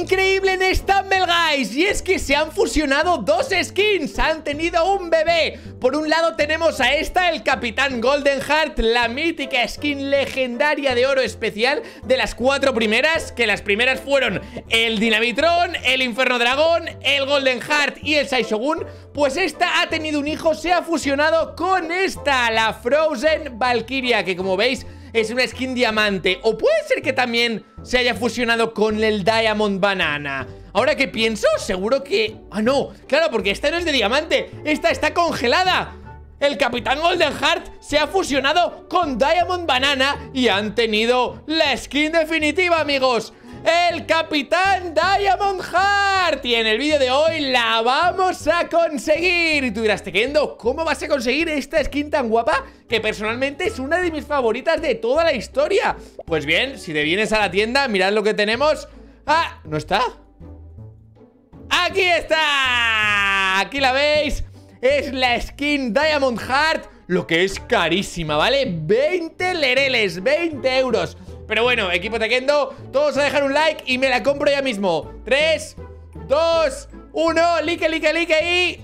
increíble en Stumble Guys, y es que se han fusionado dos skins, han tenido un bebé. Por un lado tenemos a esta, el Capitán Golden Heart, la mítica skin legendaria de oro especial de las 4 primeras, que las primeras fueron el Dinamitron, el Inferno Dragón, el Golden Heart y el Saishogun. Pues esta ha tenido un hijo, se ha fusionado con esta, la Frozen Valkyria, que como veis es una skin diamante. O puede ser que también se haya fusionado con el Diamond Banana. Ahora que pienso, seguro que... Ah, no, claro, porque esta no es de diamante, esta está congelada. El Capitán Golden Heart se ha fusionado con Diamond Banana y han tenido la skin definitiva, amigos. El Capitán Diamond Heart. Y en el vídeo de hoy la vamos a conseguir. Y tú dirás, Tequendo, ¿cómo vas a conseguir esta skin tan guapa? Que personalmente es una de mis favoritas de toda la historia. Pues bien, si te vienes a la tienda, mirad lo que tenemos. Ah, ¿no está? ¡Aquí está! Aquí la veis. Es la skin Diamond Heart, lo que es carísima, ¿vale? 20 lereles, 20 euros. Pero bueno, equipo Tequendo, todos a dejar un like y me la compro ya mismo. 3, 2, 1, like y...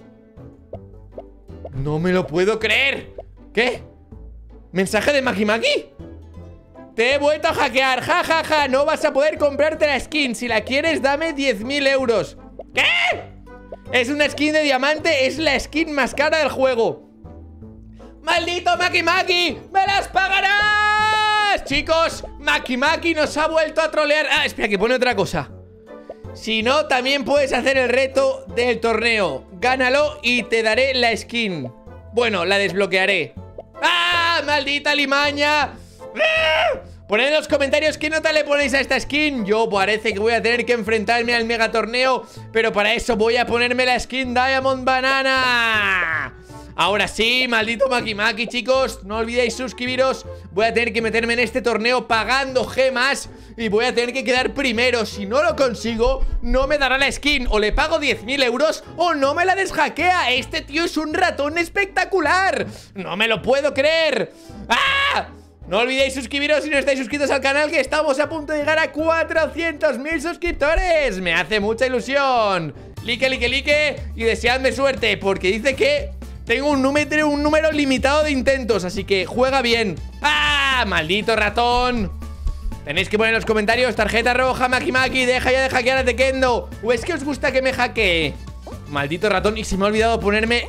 No me lo puedo creer. ¿Qué? ¿Mensaje de Makimaki? Te he vuelto a hackear, jajaja. No vas a poder comprarte la skin. Si la quieres, dame 10.000 euros. ¿Qué? Es una skin de diamante, es la skin más cara del juego. ¡Maldito Makimaki! ¡Me las pagarás! Chicos, Makimaki nos ha vuelto a trolear. Ah, espera, que pone otra cosa. Si no, también puedes hacer el reto del torneo. Gánalo y te daré la skin. Bueno, la desbloquearé. ¡Ah! ¡Maldita limaña! ¡Ah! Poned en los comentarios qué nota le ponéis a esta skin. Yo parece que voy a tener que enfrentarme al mega torneo, pero para eso voy a ponerme la skin Diamond Banana. Ahora sí, maldito Makimaki, chicos, no olvidéis suscribiros. Voy a tener que meterme en este torneo pagando gemas y voy a tener que quedar primero. Si no lo consigo, no me dará la skin. O le pago 10.000 euros o no me la deshackea. Este tío es un ratón espectacular. No me lo puedo creer. ¡Ah! No olvidéis suscribiros si no estáis suscritos al canal, que estamos a punto de llegar a 400.000 suscriptores. Me hace mucha ilusión. Like y deseadme suerte, porque dice que tengo un número limitado de intentos, así que juega bien. ¡Ah! ¡Maldito ratón! Tenéis que poner en los comentarios tarjeta roja, Makimaki, deja ya de hackear a Tequendo. ¿O es que os gusta que me hackee? Maldito ratón, y se me ha olvidado ponerme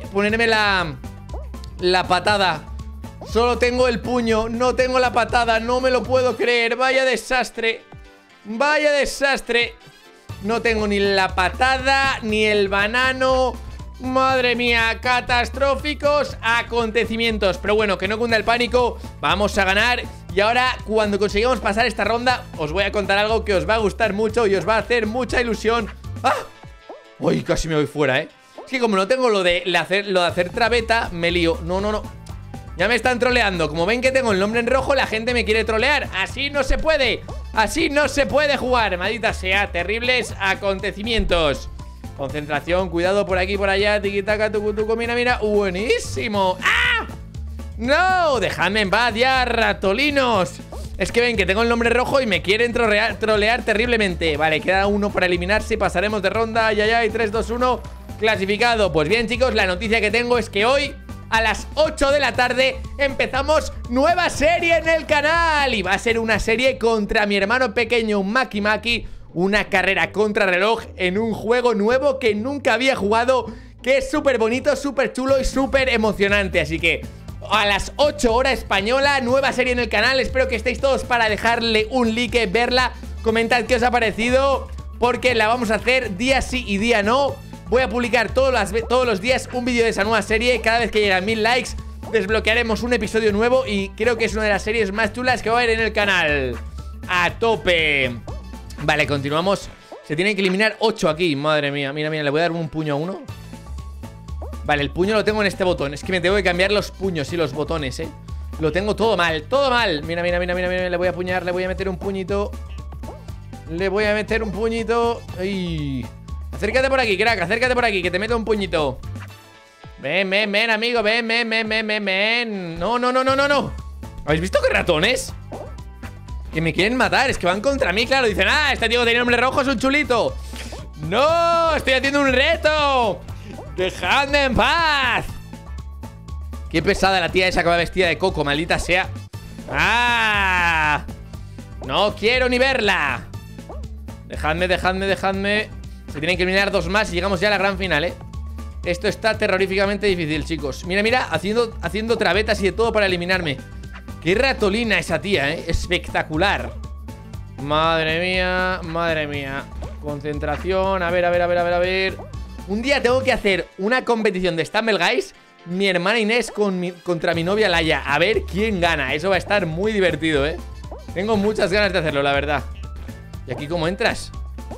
la patada. Solo tengo el puño, no tengo la patada, no me lo puedo creer. Vaya desastre. Vaya desastre. No tengo ni la patada, ni el banano. Madre mía, catastróficos acontecimientos. Pero bueno, que no cunda el pánico. Vamos a ganar. Y ahora, cuando consigamos pasar esta ronda, os voy a contar algo que os va a gustar mucho y os va a hacer mucha ilusión. ¡Ah! Uy, casi me voy fuera, ¿eh? Es que como no tengo lo de hacer traveta, me lío. No. Ya me están troleando. Como ven que tengo el nombre en rojo, la gente me quiere trolear. Así no se puede. Así no se puede jugar. Maldita sea. Terribles acontecimientos. Concentración. Cuidado por aquí, por allá. Tiquitaca, tucutuco. Mira. Buenísimo. ¡Ah! ¡No! Dejadme en paz ya, ratolinos. Es que ven que tengo el nombre rojo y me quieren trolear terriblemente. Vale, queda uno para eliminarse. Pasaremos de ronda. Y 3, 2, 1. Clasificado. Pues bien, chicos, la noticia que tengo es que hoy, a las 8 de la tarde, empezamos nueva serie en el canal. Y va a ser una serie contra mi hermano pequeño Makimaki. Una carrera contra reloj en un juego nuevo que nunca había jugado, que es súper bonito, súper chulo y súper emocionante. Así que a las 8 hora española, nueva serie en el canal. Espero que estéis todos para dejarle un like, verla. Comentad qué os ha parecido, porque la vamos a hacer día sí y día no. Voy a publicar todos los días un vídeo de esa nueva serie. Cada vez que lleguen 1000 likes, desbloquearemos un episodio nuevo. Y creo que es una de las series más chulas que va a haber en el canal. A tope. Vale, continuamos. Se tienen que eliminar 8 aquí. Madre mía, mira, le voy a dar un puño a uno. Vale, el puño lo tengo en este botón. Es que me tengo que cambiar los puños y los botones, Lo tengo todo mal, todo mal. Mira, le voy a apuñar, le voy a meter un puñito. Ay. Acércate por aquí, crack, acércate por aquí, que te meto un puñito. Ven, amigo, ven. No. ¿Habéis visto qué ratones? Que me quieren matar, es que van contra mí, claro. Dicen, ah, este tío que tiene nombre rojo es un chulito. ¡No! ¡Estoy haciendo un reto! ¡Dejadme en paz! Qué pesada la tía esa que va vestida de coco, maldita sea. ¡Ah! No quiero ni verla. Dejadme. Se tienen que eliminar 2 más y llegamos ya a la gran final, ¿eh? Esto está terroríficamente difícil, chicos. Mira, haciendo travetas y de todo para eliminarme. Qué ratolina esa tía, ¿eh? Espectacular. Madre mía. Concentración, a ver. Un día tengo que hacer una competición de Stumble Guys, mi hermana Inés contra mi novia Laia. A ver quién gana, eso va a estar muy divertido, ¿eh? Tengo muchas ganas de hacerlo, la verdad. ¿Y aquí cómo entras?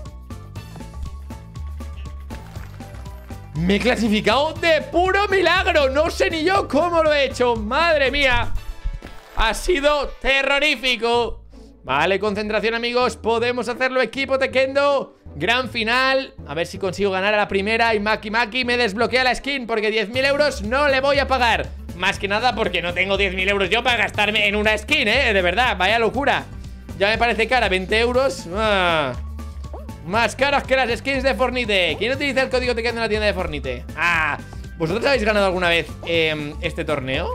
Me he clasificado de puro milagro. No sé ni yo cómo lo he hecho. Madre mía. Ha sido terrorífico. Vale, concentración, amigos. Podemos hacerlo, equipo Tekendo. Gran final. A ver si consigo ganar a la primera. Y Maki me desbloquea la skin, porque 10.000 euros no le voy a pagar. Más que nada porque no tengo 10.000 euros yo para gastarme en una skin, de verdad, vaya locura. Ya me parece cara, 20 euros. Más caros que las skins de Fortnite. ¿Quién utiliza el código Tekendo en la tienda de Fortnite? ¿Vosotros habéis ganado alguna vez este torneo?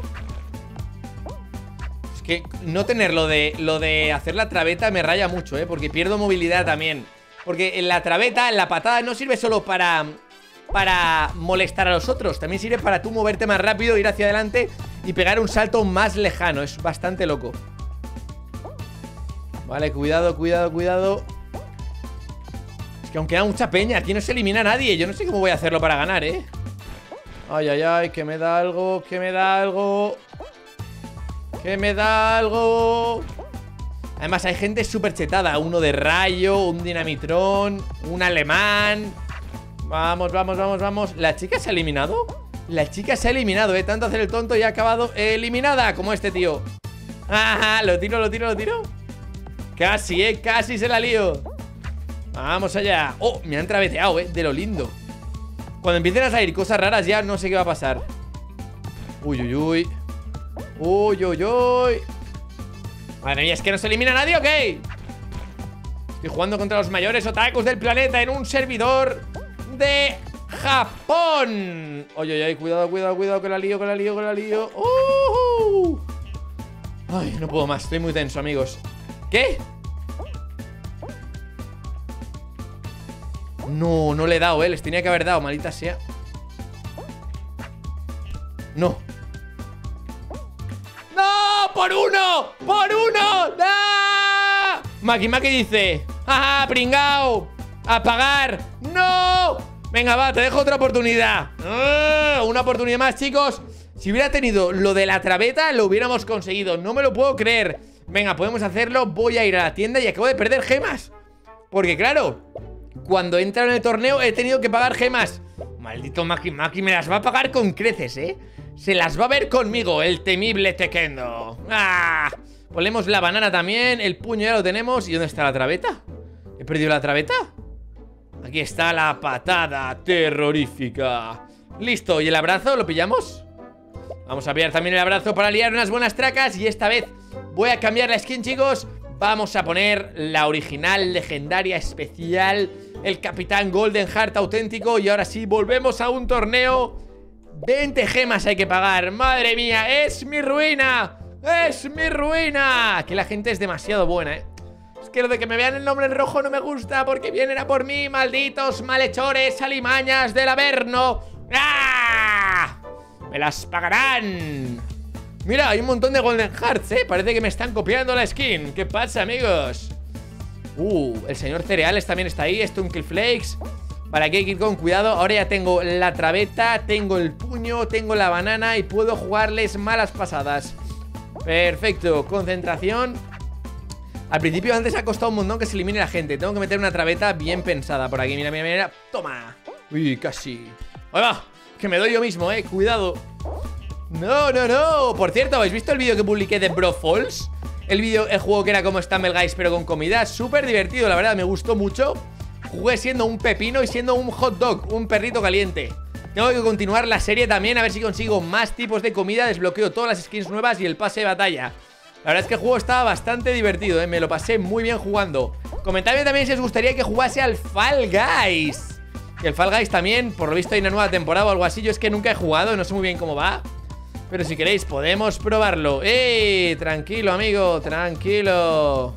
Es que no tener lo de hacer la traveta me raya mucho, porque pierdo movilidad también. Porque en la traveta, en la patada, no sirve solo para molestar a los otros. También sirve para tú moverte más rápido, ir hacia adelante y pegar un salto más lejano. Es bastante loco. Vale, cuidado. Es que aún queda mucha peña. Aquí no se elimina a nadie. Yo no sé cómo voy a hacerlo para ganar, Ay, que me da algo. Además hay gente súper chetada. Uno de rayo, un dinamitrón, un alemán. Vamos. ¿La chica se ha eliminado? La chica se ha eliminado, tanto hacer el tonto y ha acabado eliminada, como este tío. Ajá, lo tiro. Casi, casi se la lío. Vamos allá. Oh, me han traveteado, de lo lindo. Cuando empiecen a salir cosas raras ya no sé qué va a pasar. Uy. Madre mía, ¿es que no se elimina nadie o qué? Estoy jugando contra los mayores otakus del planeta en un servidor de Japón. Oye, cuidado, que la lío. Ay, no puedo más, estoy muy tenso, amigos. ¿Qué? No le he dado, les tenía que haber dado, maldita sea. No, por uno. ¡Ah! Maki dice, ¡ajá, pringao! ¡A pagar! ¡No! Venga, va, te dejo otra oportunidad. Una oportunidad más, chicos. Si hubiera tenido lo de la traveta, lo hubiéramos conseguido. No me lo puedo creer. Venga, podemos hacerlo. Voy a ir a la tienda y acabo de perder gemas. Porque claro, cuando he entrado en el torneo he tenido que pagar gemas. Maldito Maki me las va a pagar con creces, Se las va a ver conmigo, el temible Tekendo. Ponemos la banana también. El puño ya lo tenemos. ¿Y dónde está la traveta? ¿He perdido la traveta? Aquí está la patada terrorífica. Listo, ¿y el abrazo? ¿Lo pillamos? Vamos a pillar también el abrazo para liar unas buenas tracas. Y esta vez voy a cambiar la skin, chicos. Vamos a poner la original, legendaria, especial, el Capitán Golden Heart auténtico. Y ahora sí, volvemos a un torneo. 20 gemas hay que pagar. Madre mía, es mi ruina. Que la gente es demasiado buena, Es que lo de que me vean el nombre en rojo no me gusta, porque vienen a por mí, malditos malhechores, alimañas del Averno. Me las pagarán. Mira, hay un montón de Golden Hearts, Parece que me están copiando la skin. ¿Qué pasa, amigos? El señor Cereales también está ahí. Stunky Flakes. Vale, aquí hay que ir con cuidado. Ahora ya tengo la traveta, tengo el puño, tengo la banana y puedo jugarles malas pasadas. Perfecto, concentración. Al principio antes ha costado un montón que se elimine la gente. Tengo que meter una traveta bien pensada por aquí. Mira. Toma. Uy, casi. ¡Ahí va! Que me doy yo mismo, cuidado. No. Por cierto, ¿habéis visto el vídeo que publiqué de Bro Falls? El juego que era como Stumble Guys pero con comida. Súper divertido, la verdad, me gustó mucho. Jugué siendo un pepino y siendo un hot dog, un perrito caliente. Tengo que continuar la serie también, a ver si consigo más tipos de comida. Desbloqueo todas las skins nuevas y el pase de batalla. La verdad es que el juego estaba bastante divertido, ¿eh? Me lo pasé muy bien jugando. Comentadme también si os gustaría que jugase al Fall Guys. Que el Fall Guys también, por lo visto hay una nueva temporada o algo así. Yo es que nunca he jugado, no sé muy bien cómo va. Pero si queréis podemos probarlo. Tranquilo, amigo, tranquilo.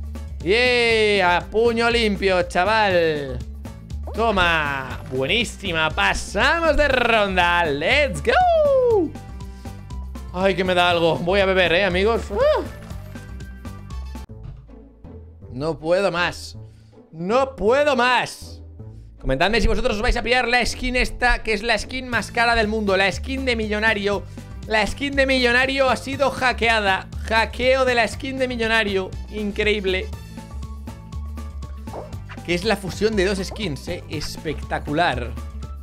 A puño limpio, chaval. Toma, buenísima. Pasamos de ronda, let's go. Ay, que me da algo. Voy a beber, amigos. No puedo más. No puedo más. Comentadme si vosotros os vais a pillar la skin esta, que es la skin más cara del mundo. La skin de millonario. La skin de millonario ha sido hackeada. Hackeo de la skin de millonario. Increíble. Que es la fusión de dos skins, espectacular.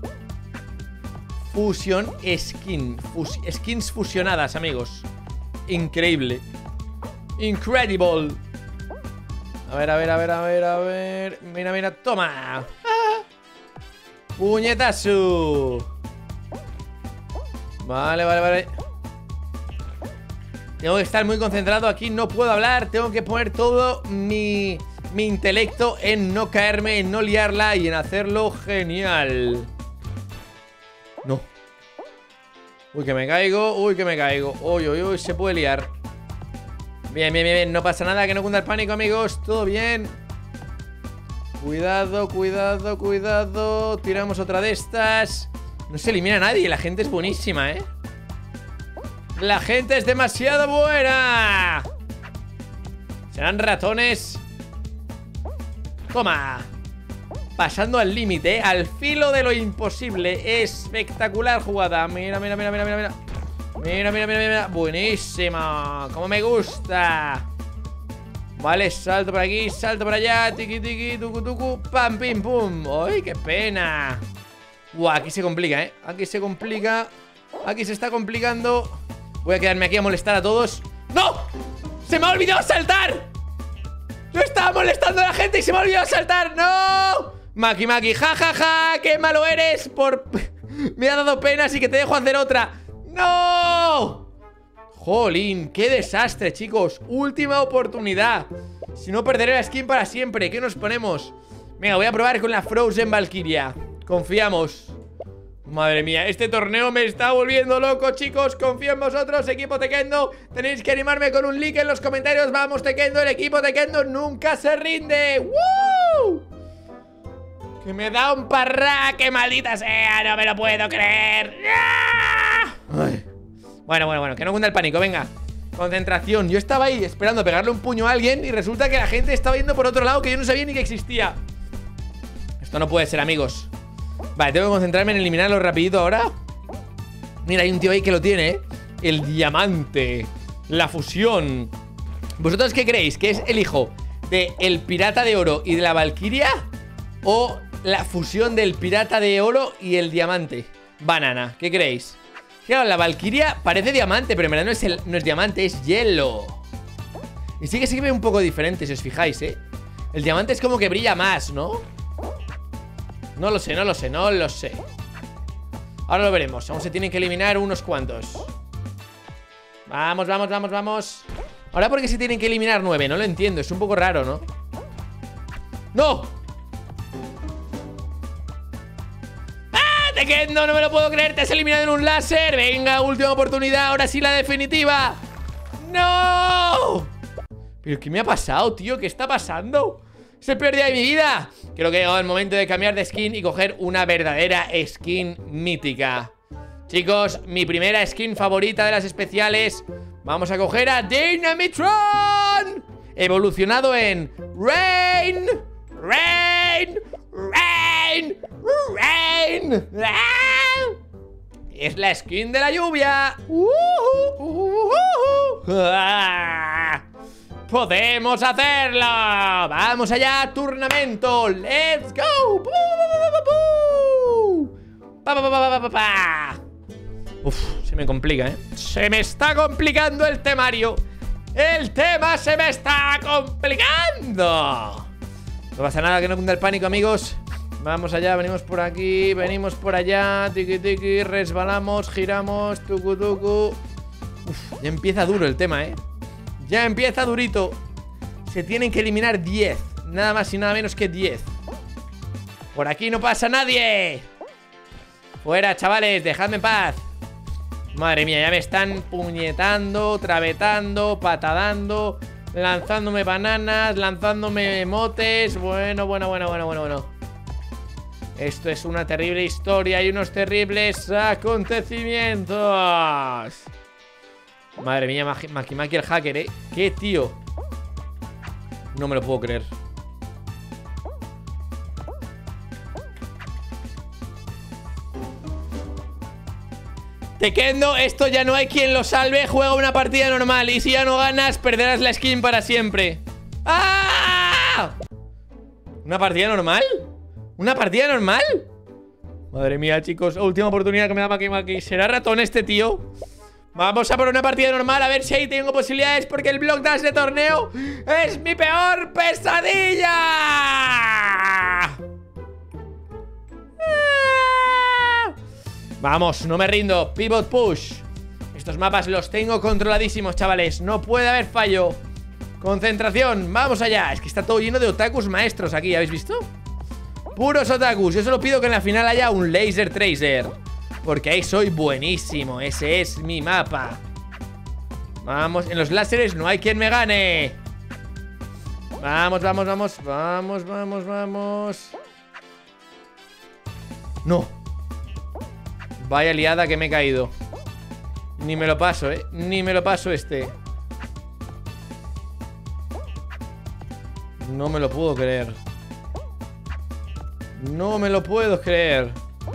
Fusion skin. Skins fusionadas, amigos. Increíble. Incredible. A ver. Mira, toma. Puñetazo. Vale. Tengo que estar muy concentrado aquí. No puedo hablar. Tengo que poner todo mi intelecto en no caerme, en no liarla y en hacerlo genial. No. Uy, que me caigo. Uy, se puede liar. Bien. No pasa nada, que no cunda el pánico, amigos. Todo bien. Cuidado. Tiramos otra de estas. No se elimina a nadie. La gente es buenísima, La gente es demasiado buena. Serán ratones. Toma. Pasando al límite, al filo de lo imposible. Espectacular jugada. Mira. Buenísima. Como me gusta. Vale, salto por aquí, salto por allá. Tiki, tucu, pam, pim, pum. ¡Ay, qué pena! Aquí se complica, Aquí se complica. Aquí se está complicando. Voy a quedarme aquí a molestar a todos. ¡No! ¡Se me ha olvidado saltar! Yo estaba molestando a la gente y se me ha olvidado saltar. ¡No! Maki, jajaja, qué malo eres. Me ha dado pena, así que te dejo hacer otra. ¡No! Jolín, qué desastre, chicos. Última oportunidad. Si no, perderé la skin para siempre. ¿Qué nos ponemos? Venga, voy a probar con la Frozen Valkyria. Confiamos. Madre mía, este torneo me está volviendo loco, chicos. Confío en vosotros, equipo Tekendo. Tenéis que animarme con un like en los comentarios. Vamos, Tekendo, el equipo Tekendo nunca se rinde. ¡Woo! Que me da un parraque, maldita sea. No me lo puedo creer. Ay. Bueno, que no cunda el pánico, venga. Concentración, yo estaba ahí esperando pegarle un puño a alguien y resulta que la gente estaba yendo por otro lado que yo no sabía ni que existía. Esto no puede ser, amigos. Vale, tengo que concentrarme en eliminarlo rapidito ahora. Mira, hay un tío ahí que lo tiene, el diamante. La fusión. ¿Vosotros qué creéis? ¿Que es el hijo de el pirata de oro y de la valquiria? ¿O la fusión del pirata de oro y el diamante? Banana, ¿qué creéis? Claro, la valquiria parece diamante, pero en verdad no es diamante, es hielo. Y sí que se ve un poco diferente, si os fijáis, El diamante es como que brilla más, ¿no? No lo sé. Ahora lo veremos, aún se tienen que eliminar unos cuantos. Vamos. Ahora, ¿por qué se tienen que eliminar 9? No lo entiendo, es un poco raro, ¿no? ¡No! Tekendo, no me lo puedo creer, te has eliminado en un láser. Venga, última oportunidad, ahora sí la definitiva. ¡No! ¿Pero qué me ha pasado, tío? ¿Qué está pasando? Es el peor día de mi vida. Creo que ha llegado el momento de cambiar de skin y coger una verdadera skin mítica. Chicos, mi primera skin favorita de las especiales. Vamos a coger a Dynamitron, evolucionado en Rain. Es la skin de la lluvia. Podemos hacerlo. Vamos allá, turnamento. Let's go. Uf, se me complica, Se me está complicando el temario. El tema se me está complicando. No pasa nada, que no cunda el pánico, amigos. Vamos allá, venimos por aquí, venimos por allá. Tiki, resbalamos, giramos, tucu. Uf, ya empieza duro el tema, Ya empieza durito. Se tienen que eliminar 10. Nada más y nada menos que 10. Por aquí no pasa nadie. Fuera, chavales, dejadme en paz. Madre mía, ya me están puñetando, travetando, patadando, lanzándome bananas, lanzándome motes. Bueno. Esto es una terrible historia y unos terribles acontecimientos. Madre mía, Makimaki el hacker, ¿Qué, tío? No me lo puedo creer. Tekkendo, esto ya no hay quien lo salve. Juega una partida normal y si ya no ganas, perderás la skin para siempre. ¡Ah! ¿Una partida normal? ¿Una partida normal? Madre mía, chicos, última oportunidad que me da Makimaki. ¿Será ratón este tío? Vamos a por una partida normal, a ver si ahí tengo posibilidades, porque el Block Dash de torneo es mi peor pesadilla. Vamos, no me rindo. Pivot push. Estos mapas los tengo controladísimos, chavales. No puede haber fallo. Concentración, vamos allá. Es que está todo lleno de otakus maestros aquí, ¿habéis visto? Puros otakus. Yo solo pido que en la final haya un Laser Tracer, porque ahí soy buenísimo. Ese es mi mapa. Vamos, en los láseres no hay quien me gane. Vamos. No. Vaya liada que me he caído. Ni me lo paso, Ni me lo paso este. No me lo puedo creer. No me lo puedo creer.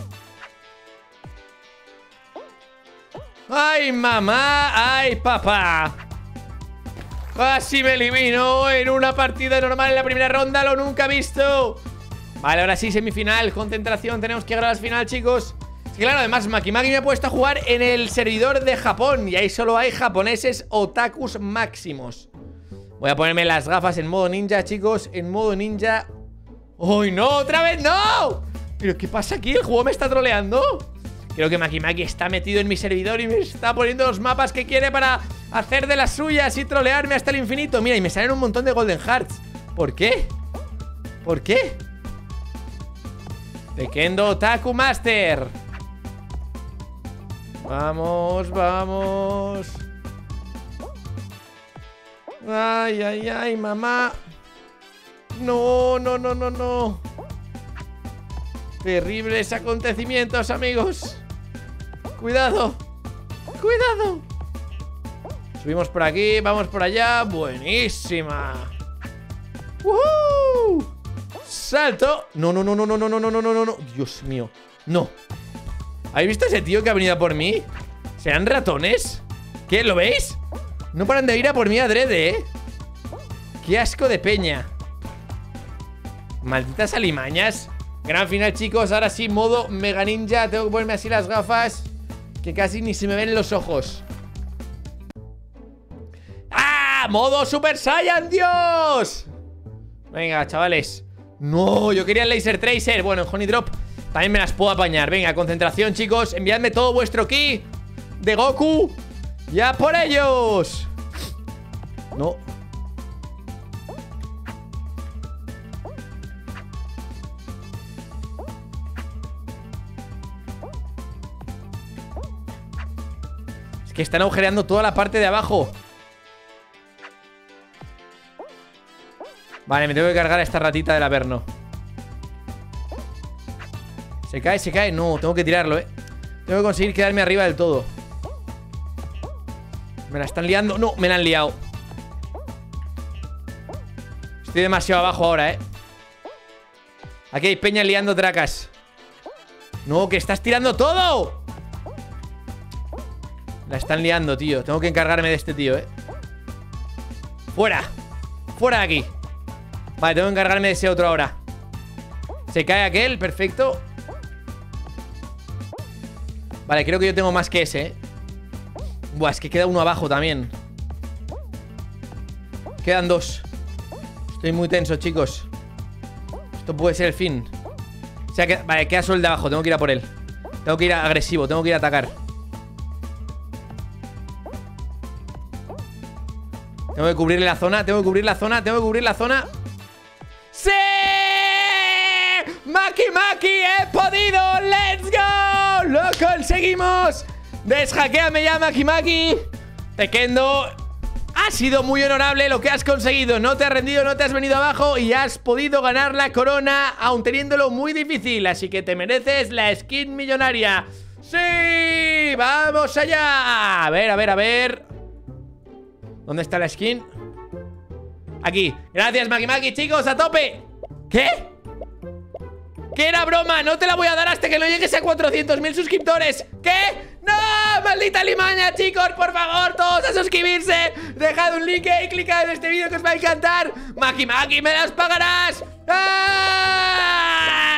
¡Ay, mamá! ¡Ay, papá! Casi me elimino en una partida normal en la primera ronda. Lo nunca visto. Vale, ahora sí, semifinal. Concentración, tenemos que llegar a la final, chicos. Sí, claro, además Makimaki me ha puesto a jugar en el servidor de Japón y ahí solo hay japoneses otakus máximos. Voy a ponerme las gafas en modo ninja, chicos. En modo ninja. ¡Uy, no! ¡Otra vez no! ¿Pero qué pasa aquí? ¿El juego me está troleando? Creo que Makimaki está metido en mi servidor y me está poniendo los mapas que quiere para hacer de las suyas y trolearme hasta el infinito. Mira, y me salen un montón de Golden Hearts. ¿Por qué? ¿Por qué? Tekkendo Otaku Master. Vamos. Ay, mamá. No. Terribles acontecimientos, amigos. Cuidado. Subimos por aquí, vamos por allá. Buenísima. Salto. No. Dios mío. No. ¿Habéis visto ese tío que ha venido a por mí? ¿Serán ratones? ¿Qué? ¿Lo veis? No paran de ir a por mí adrede, Qué asco de peña. Malditas alimañas. Gran final, chicos. Ahora sí, modo Mega Ninja. Tengo que ponerme así las gafas, que casi ni se me ven los ojos. ¡Ah! ¡Modo Super Saiyan, Dios! Venga, chavales. No, yo quería el Laser Tracer. Bueno, en Honey Drop también me las puedo apañar. Venga, concentración, chicos. Enviadme todo vuestro ki de Goku. ¡Ya por ellos! No. Es que están agujereando toda la parte de abajo. Vale, me tengo que cargar a esta ratita del Averno. Se cae. No, tengo que tirarlo, Tengo que conseguir quedarme arriba del todo. Me la están liando. No, me la han liado. Estoy demasiado abajo ahora, Aquí hay peña liando tracas. No, que estás tirando todo. La están liando, tío. Tengo que encargarme de este tío, Fuera. Fuera de aquí. Vale, tengo que encargarme de ese otro ahora. Se cae aquel, perfecto. Vale, creo que yo tengo más que ese, Buah, es que queda uno abajo también. Quedan dos. Estoy muy tenso, chicos. Esto puede ser el fin. O sea, vale, queda solo el de abajo. Tengo que ir a por él. Tengo que ir agresivo, tengo que ir a atacar. Tengo que cubrirle la zona, tengo que cubrir la zona, tengo que cubrir la zona. ¡Sí! ¡Maki Maki! ¡He podido! ¡Let's go! ¡Lo conseguimos! ¡Deshackeame ya, Maki Maki! Tekkendo, ha sido muy honorable lo que has conseguido. No te has rendido, no te has venido abajo y has podido ganar la corona, aun teniéndolo muy difícil. Así que te mereces la skin millonaria. ¡Sí! ¡Vamos allá! A ver, a ver, a ver. ¿Dónde está la skin? Aquí. Gracias, Maki Maki, chicos, a tope. ¿Qué? ¿Qué era broma? No te la voy a dar hasta que no llegues a 400.000 suscriptores. ¿Qué? ¡No! ¡Maldita limaña, chicos! Por favor, todos a suscribirse. Dejad un like y clicad en este vídeo que os va a encantar. Maki Maki, me las pagarás. ¡Ah!